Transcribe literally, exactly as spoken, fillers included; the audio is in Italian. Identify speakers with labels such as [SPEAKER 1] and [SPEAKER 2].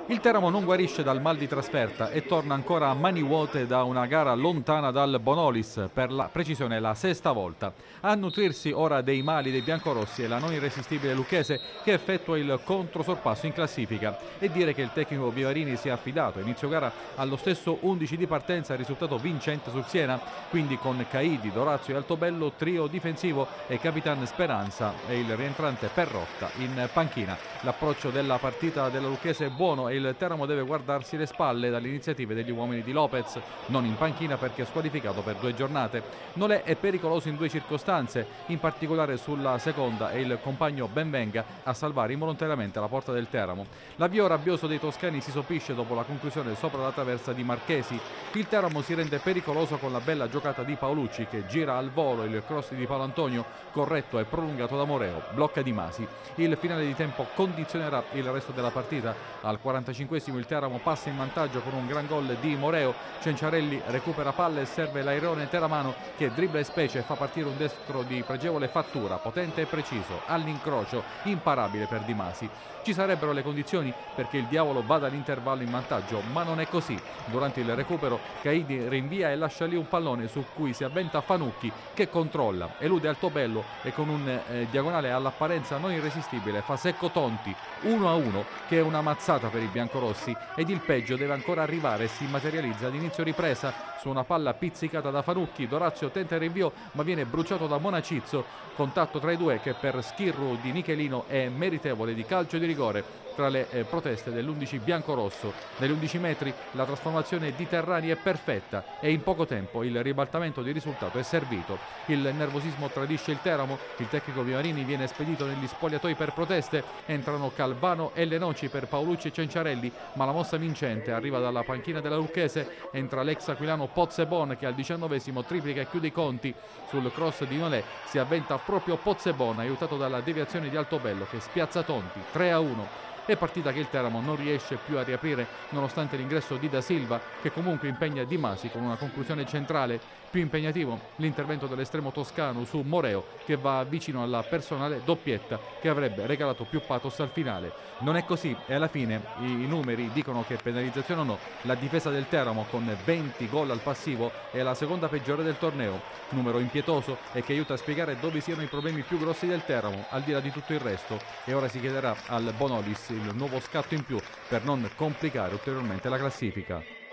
[SPEAKER 1] Il Teramo non guarisce dal mal di trasferta e torna ancora a mani vuote da una gara lontana dal Bonolis, per la precisione la sesta volta. A nutrirsi ora dei mali dei biancorossi è la non irresistibile Lucchese, che effettua il controsorpasso in classifica. E dire che il tecnico Vivarini si è affidato a inizio gara allo stesso undici di partenza, risultato vincente sul Siena, quindi con Caidi, Dorazio e Altobello, trio difensivo, e Capitan Speranza e il rientrante Perrotta in panchina. L'approccio della partita della Lucchese è buono e il Teramo deve guardarsi le spalle dalle iniziative degli uomini di Lopez, non in panchina perché squalificato per due giornate. Nolè è pericoloso in due circostanze, in particolare sulla seconda è il compagno Benvenga a salvare involontariamente la porta del Teramo. L'avvio rabbioso dei toscani si sopisce dopo la conclusione sopra la traversa di Marchesi. Il Teramo si rende pericoloso con la bella giocata di Paolucci, che gira al volo il cross di Paolo Antonio, corretto e prolungato da Moreo, blocca Di Masi. Il finale di tempo condizionerà il resto della partita. Al quarantacinquesimo il Teramo passa in vantaggio con un gran gol di Moreo. Cenciarelli recupera palle e serve l'airone teramano, che dribbla e specie e fa partire un destro di pregevole fattura, potente e preciso, all'incrocio, imparabile per Di Masi. Ci sarebbero le condizioni perché il Diavolo vada all'intervallo in vantaggio, ma non è così. Durante il recupero Caidi rinvia e lascia lì un pallone su cui si avventa Fanucchi, che controlla, elude Altobello e con un eh, diagonale all'apparenza non irresistibile fa secco Tonti, uno a uno, che è una mazzata per i biancorossi, ed il peggio deve ancora arrivare e si materializza ad inizio ripresa. Su una palla pizzicata da Fanucchi, Dorazio tenta il rinvio ma viene bruciato da Monacizzo. Contatto tra i due che per Schirru di Nichelino è meritevole di calcio di rigore. Tra le eh, proteste dell'undici biancorosso, negli undici metri la trasformazione di Terrani è perfetta e in poco tempo il ribaltamento di risultato è servito. Il nervosismo tradisce il Teramo, il tecnico Vivarini viene spedito negli spogliatoi per proteste, entrano Calvano e Lenoci per Paolucci e Cenciarelli, ma la mossa vincente arriva dalla panchina della Lucchese. Entra l'ex aquilano Pozzebon, che al diciannovesimo triplica e chiude i conti. Sul cross di Nolè si avventa proprio Pozzebon, aiutato dalla deviazione di Altobello, che spiazza Tonti. tre a uno. È partita che il Teramo non riesce più a riaprire nonostante l'ingresso di Da Silva, che comunque impegna Di Masi con una conclusione centrale. Più impegnativo l'intervento dell'estremo toscano su Moreo, che va vicino alla personale doppietta che avrebbe regalato più pathos al finale. Non è così e alla fine i, i numeri dicono che, penalizzazione o no, la difesa del Teramo con venti gol al passivo è la seconda peggiore del torneo, numero impietoso e che aiuta a spiegare dove siano i problemi più grossi del Teramo al di là di tutto il resto. E ora si chiederà al Bonolis il nuovo scatto in più per non complicare ulteriormente la classifica.